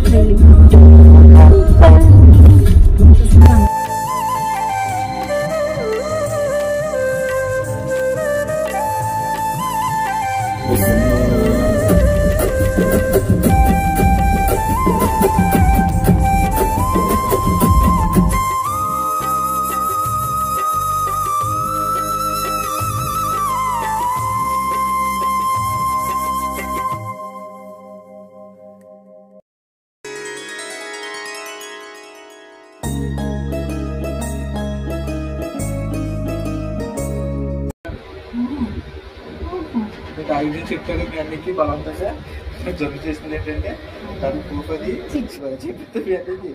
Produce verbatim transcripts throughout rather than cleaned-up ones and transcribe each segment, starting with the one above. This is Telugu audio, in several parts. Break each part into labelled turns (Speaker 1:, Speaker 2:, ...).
Speaker 1: ఐదు చెప్తాను మీ అన్నికి బలవంతంగా జబ్బు చేసింది ఏంటంటే దాని ప్రూఫ్ అది చెప్తే మీ అన్నికి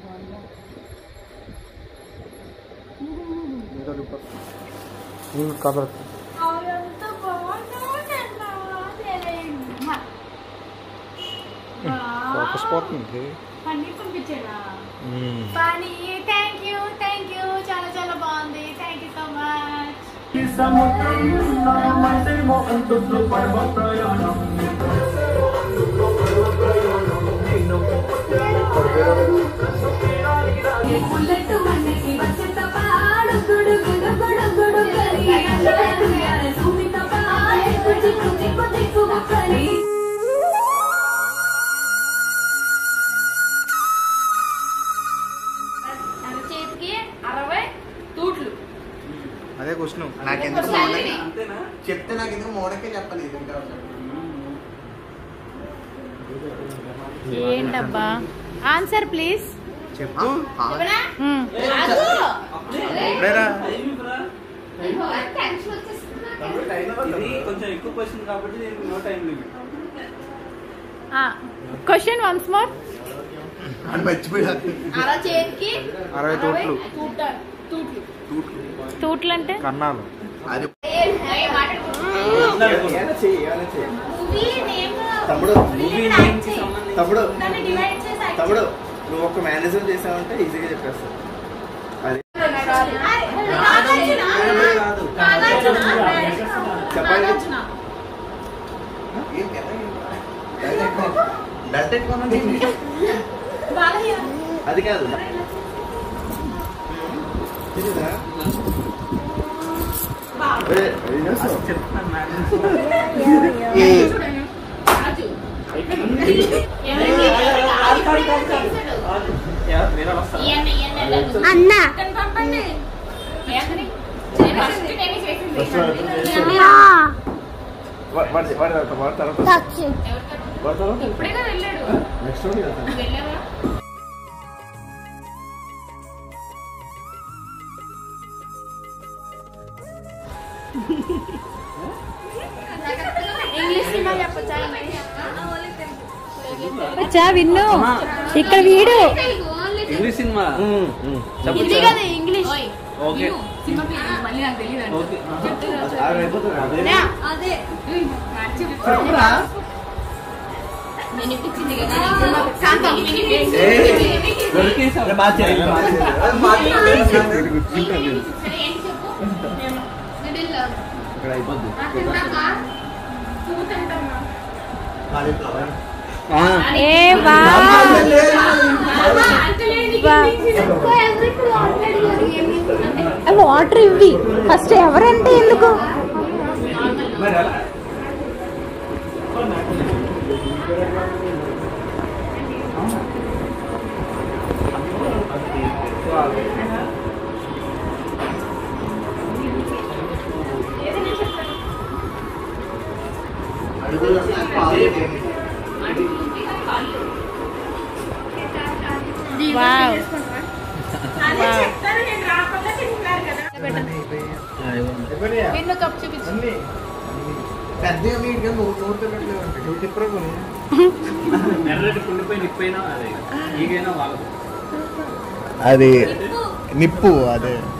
Speaker 1: కబర్ ఫోకస్ పోతుంది
Speaker 2: థ్యాంక్ యూ థ్యాంక్ యూ చాలా చాలా బాగుంది థ్యాంక్ యూ సో మచ్ చేతికి అరవై తూట్లు
Speaker 1: అదే క్వశ్చన్ నాకెందుకు చెప్తే నాకు ఎందుకు మోడకే చెప్పలేదు
Speaker 2: ఏంటబ్బా ఆన్సర్ ప్లీజ్
Speaker 1: చెప్పు
Speaker 2: క్వశ్చన్ వన్స్ మోర్
Speaker 1: అరవై తూట్లు
Speaker 2: తూట్లు అంటే
Speaker 1: కన్నాలు తమ్ముడు తమ్ముడు తమ్ముడు నువ్వు ఒక మేనేజర్ చేసావంటే ఈజీగా చెప్పేస్తావు అది చెప్పండి అది కాదు
Speaker 2: అన్నా అచ్చా విన్ను ఇక్కడ వీడు
Speaker 3: English cinema
Speaker 2: English
Speaker 3: okay
Speaker 2: water ఇవ్వి ఫస్ట్ ఎవరంటే ఎందుకు
Speaker 1: అది నిప్పు అదే